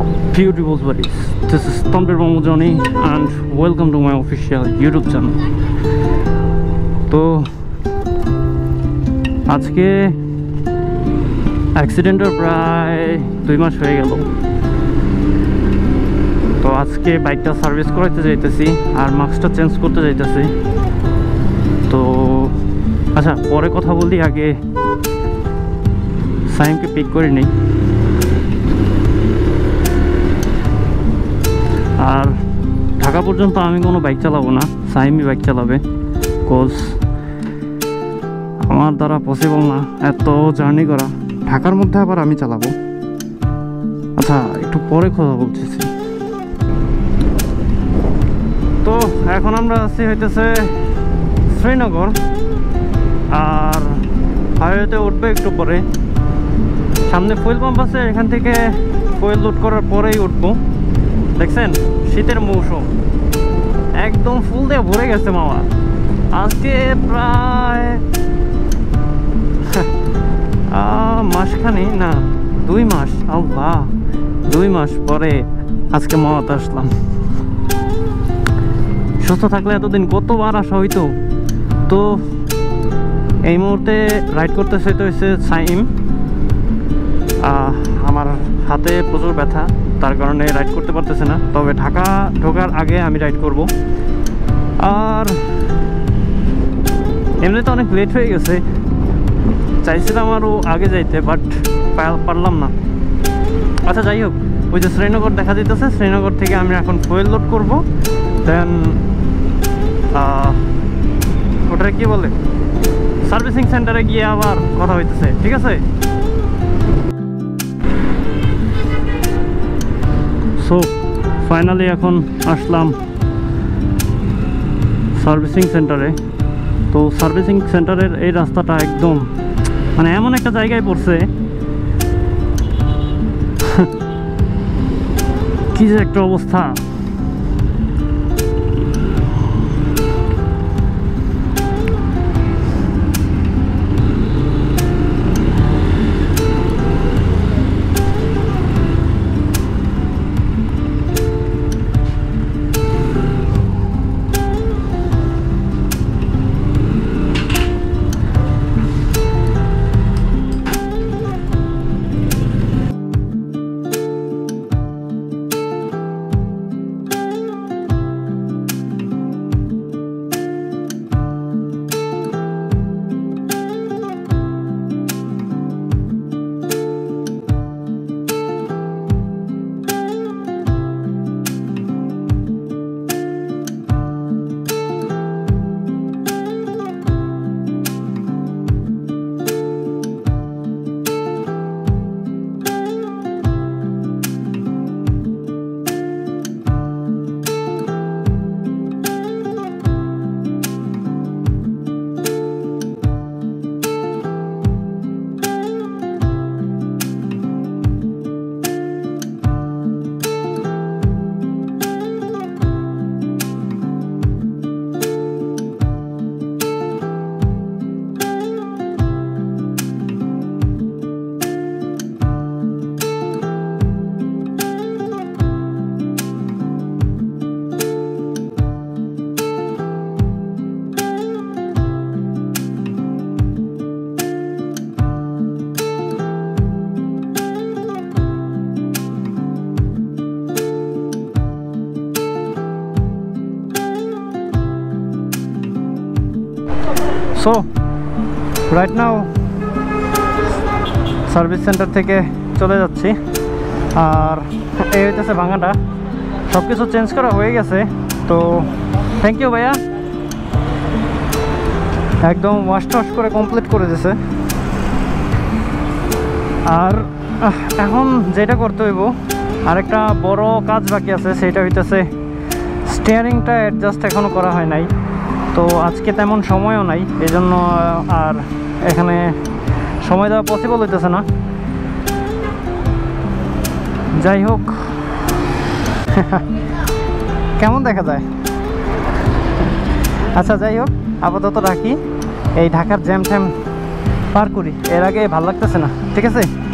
beautiful buddies. This is Tanvir Mamujani and welcome to my official YouTube channel. তো আজকে অ্যাক্সিডেন্টের প্রায় 2 মাস হয়ে গেল। তো আজকে বাইকটা সার্ভিস করাইতে যাইতেছি আর মাস্কটা চেঞ্জ করতে যাইতেছি। তো আচ্ছা, পরে কথা বলি, আগে সাইমকে পিক করে নিই। আর ঢাকা পর্যন্ত আমি কোনো বাইক চালাবো না, সাইমই বাইক চালাবে, কোজ আমার দ্বারা পসিবল না এত জার্নি করা। ঢাকার মধ্যে আবার আমি চালাবো। আচ্ছা, একটু পরে কথা বলতেছি। তো এখন আমরা আছি হইতেছে শ্রীনগর, আর হাইওয়েতে উঠবে একটু পরে। সামনে ফুয়েল পাম্প আছে, এখান থেকে ফুয়েল লোড করার পরেই উঠবো। দেখছেন শীতের মৌসুম একদম ফুল দিয়ে ভরে গেছে মামা। আজকে প্রায় মাসখানি না 2 মাস, আল্লাহ 2 মাস পরে আজকে মামাতে আসলাম। সুস্থ থাকলে এতদিন কতবার আসা হইতো। তো এই মুহূর্তে রাইড করতে হয়েছে সাইম। আমার হাতে প্রচুর ব্যথা, তার কারণে রাইড করতে পারতেছে না। তবে ঢাকা ঢোকার আগে আমি রাইড করব। আর এমনিতে অনেক লেট হয়ে গেছে, চাইছিলাম আরও আগে যাইতে, বাট পারলাম না। আচ্ছা যাই হোক, ওই যে শ্রীনগর দেখা যেতেছে, শ্রীনগর থেকে আমি এখন ফুয়েল লোড করবো। দেন ওটা কি বলে, সার্ভিসিং সেন্টারে গিয়ে আবার কথা হইতেছে, ঠিক আছে? সো ফাইনালি এখন আসলাম সার্ভিসিং সেন্টারে। তো সার্ভিসিং সেন্টারের এই রাস্তাটা একদম মানে এমন একটা জায়গায় পড়ছে, কি যে একটা অবস্থা। So right now service centre থেকে চলে যাচ্ছি। আর এই হইতেছে ভাঙাটা, সব কিছু চেঞ্জ করা হয়ে গেছে। তো থ্যাংক ইউ ভাইয়া, একদম ওয়াশ টশ করে কমপ্লিট করে দিয়েছে। আর এখন যেটা করতে হইব, আরেকটা বড় কাজ বাকি আছে, সেটা হইতেছে স্টিয়ারিংটা অ্যাডজাস্ট এখনও করা হয় নাই। তো আজকে তেমন সময়ও নাই, এই জন্য আর এখানে সময় দেওয়া পসিবল হইতেছে না। যাই হোক, কেমন দেখা যায়। আচ্ছা যাই হোক, আপাতত রাখি, এই ঢাকার জ্যাম ট্যাম পার করি, এর আগে ভালো লাগতেছে না, ঠিক আছে?